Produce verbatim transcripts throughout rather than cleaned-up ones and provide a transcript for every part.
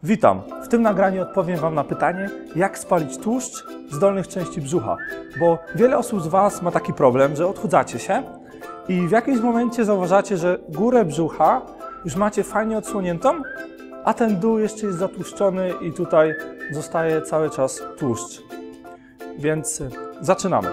Witam! W tym nagraniu odpowiem Wam na pytanie, jak spalić tłuszcz z dolnych części brzucha. Bo wiele osób z Was ma taki problem, że odchudzacie się i w jakimś momencie zauważacie, że górę brzucha już macie fajnie odsłoniętą, a ten dół jeszcze jest zatłuszczony i tutaj zostaje cały czas tłuszcz. Więc zaczynamy.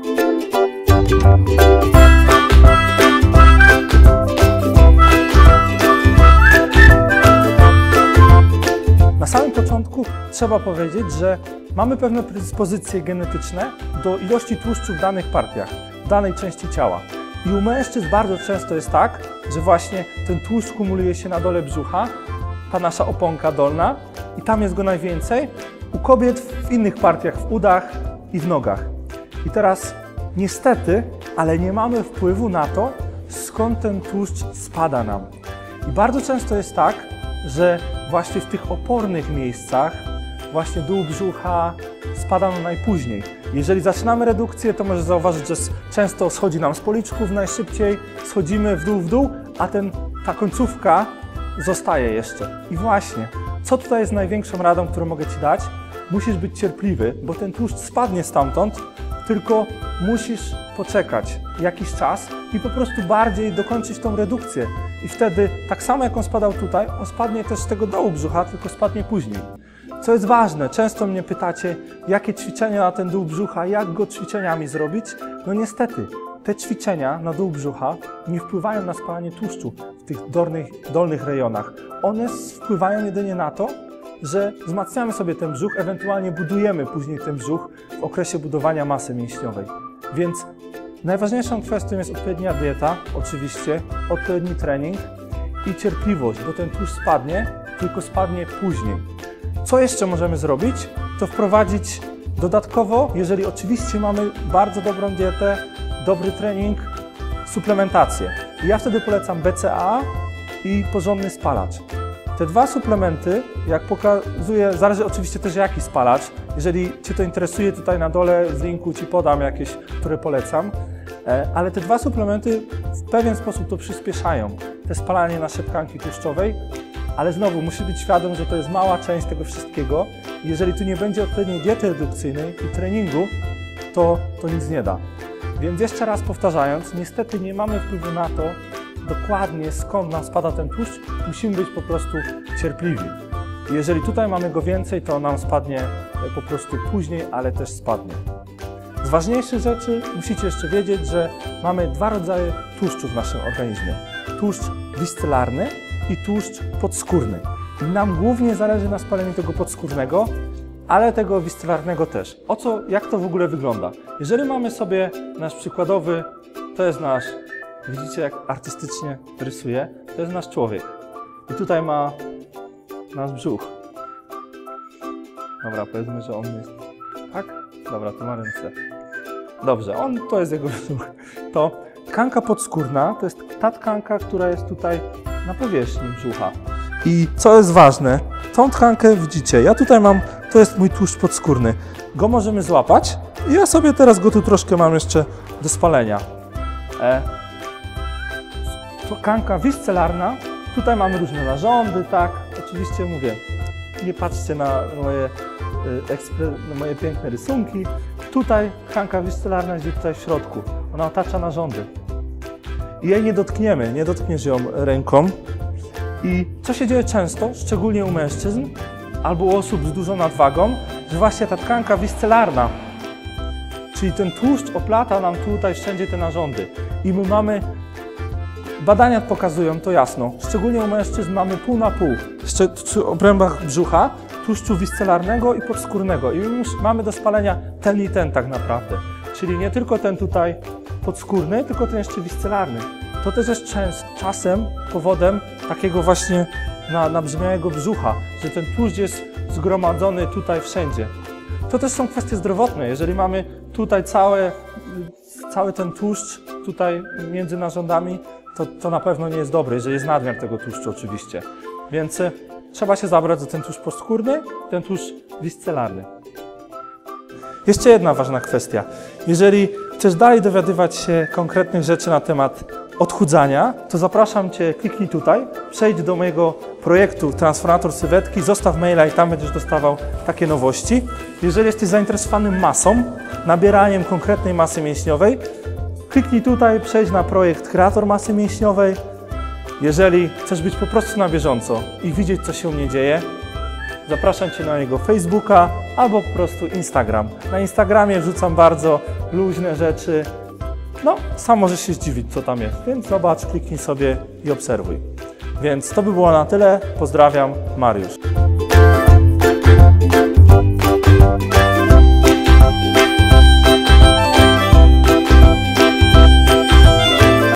Na samym początku trzeba powiedzieć, że mamy pewne predyspozycje genetyczne do ilości tłuszczu w danych partiach, w danej części ciała. I u mężczyzn bardzo często jest tak, że właśnie ten tłuszcz kumuluje się na dole brzucha, ta nasza oponka dolna, i tam jest go najwięcej. U kobiet w innych partiach, w udach i w nogach. I teraz niestety, ale nie mamy wpływu na to, skąd ten tłuszcz spada nam. I bardzo często jest tak, że właśnie w tych opornych miejscach właśnie dół brzucha spada nam najpóźniej. Jeżeli zaczynamy redukcję, to możesz zauważyć, że często schodzi nam z policzków najszybciej, schodzimy w dół, w dół, a ten, ta końcówka zostaje jeszcze. I właśnie, co tutaj jest największą radą, którą mogę Ci dać? Musisz być cierpliwy, bo ten tłuszcz spadnie stamtąd, tylko musisz poczekać jakiś czas i po prostu bardziej dokończyć tą redukcję. I wtedy, tak samo jak on spadał tutaj, on spadnie też z tego dołu brzucha, tylko spadnie później. Co jest ważne, często mnie pytacie, jakie ćwiczenia na ten dół brzucha, jak go ćwiczeniami zrobić? No niestety, te ćwiczenia na dół brzucha nie wpływają na spalanie tłuszczu w tych dolnych, dolnych rejonach. One wpływają jedynie na to, że wzmacniamy sobie ten brzuch, ewentualnie budujemy później ten brzuch w okresie budowania masy mięśniowej. Więc najważniejszą kwestią jest odpowiednia dieta, oczywiście, odpowiedni trening i cierpliwość, bo ten tłuszcz spadnie, tylko spadnie później. Co jeszcze możemy zrobić? To wprowadzić dodatkowo, jeżeli oczywiście mamy bardzo dobrą dietę, dobry trening, suplementację. I ja wtedy polecam B C A A i porządny spalacz. Te dwa suplementy, jak pokazuję, zależy oczywiście też jaki spalacz. Jeżeli Cię to interesuje, tutaj na dole z linku Ci podam jakieś, które polecam. Ale te dwa suplementy w pewien sposób to przyspieszają, te spalanie naszej tkanki tłuszczowej. Ale znowu, musi być świadom, że to jest mała część tego wszystkiego. Jeżeli tu nie będzie odpowiedniej diety redukcyjnej i treningu, to, to nic nie da. Więc jeszcze raz powtarzając, niestety nie mamy wpływu na to, dokładnie skąd nam spada ten tłuszcz, musimy być po prostu cierpliwi. Jeżeli tutaj mamy go więcej, to nam spadnie po prostu później, ale też spadnie. Z ważniejszych rzeczy musicie jeszcze wiedzieć, że mamy dwa rodzaje tłuszczu w naszym organizmie. Tłuszcz wiscelarny i tłuszcz podskórny. I nam głównie zależy na spaleniu tego podskórnego, ale tego wiscelarnego też. O co, jak to w ogóle wygląda? Jeżeli mamy sobie nasz przykładowy, to jest nasz, widzicie jak artystycznie rysuje, to jest nasz człowiek. I tutaj ma nasz brzuch. Dobra, powiedzmy, że on jest, tak? Dobra, to ma ręce. Dobrze, on, to jest jego brzuch. To tkanka podskórna, to jest ta tkanka, która jest tutaj na powierzchni brzucha. I co jest ważne, tą tkankę widzicie, ja tutaj mam, to jest mój tłuszcz podskórny. Go możemy złapać i ja sobie teraz go tu troszkę mam jeszcze do spalenia. E, tkanka wiscelarna, tutaj mamy różne narządy, tak, oczywiście mówię, nie patrzcie na moje, na moje piękne rysunki. Tutaj tkanka wiscelarna jest tutaj w środku, ona otacza narządy. I jej nie dotkniemy, nie dotkniesz ją ręką. I co się dzieje często, szczególnie u mężczyzn albo u osób z dużą nadwagą, że właśnie ta tkanka wiscelarna, czyli ten tłuszcz oplata nam tutaj wszędzie te narządy. I my mamy, badania pokazują to jasno, szczególnie u mężczyzn mamy pół na pół w obrębach brzucha tłuszczu wiscelarnego i podskórnego. I my już mamy do spalenia ten i ten tak naprawdę. Czyli nie tylko ten tutaj podskórny, tylko ten jeszcze wiscelarny. To też jest częst, czasem powodem takiego właśnie na, nabrzmiałego brzucha, że ten tłuszcz jest zgromadzony tutaj wszędzie. To też są kwestie zdrowotne. Jeżeli mamy tutaj całe, cały ten tłuszcz tutaj między narządami, to, to na pewno nie jest dobre, jeżeli jest nadmiar tego tłuszczu oczywiście. Więc y, trzeba się zabrać za ten tłuszcz podskórny, ten tłuszcz wiscelarny. Jeszcze jedna ważna kwestia. Jeżeli chcesz dalej dowiadywać się konkretnych rzeczy na temat odchudzania, to zapraszam Cię, kliknij tutaj, przejdź do mojego projektu Transformator Sylwetki, zostaw maila i tam będziesz dostawał takie nowości. Jeżeli jesteś zainteresowany masą, nabieraniem konkretnej masy mięśniowej, kliknij tutaj, przejdź na projekt Kreator Masy Mięśniowej. Jeżeli chcesz być po prostu na bieżąco i widzieć, co się u mnie dzieje, zapraszam Cię na jego Facebooka albo po prostu Instagram. Na Instagramie wrzucam bardzo luźne rzeczy. No, sam możesz się zdziwić, co tam jest, więc zobacz, kliknij sobie i obserwuj. Więc to by było na tyle. Pozdrawiam, Mariusz.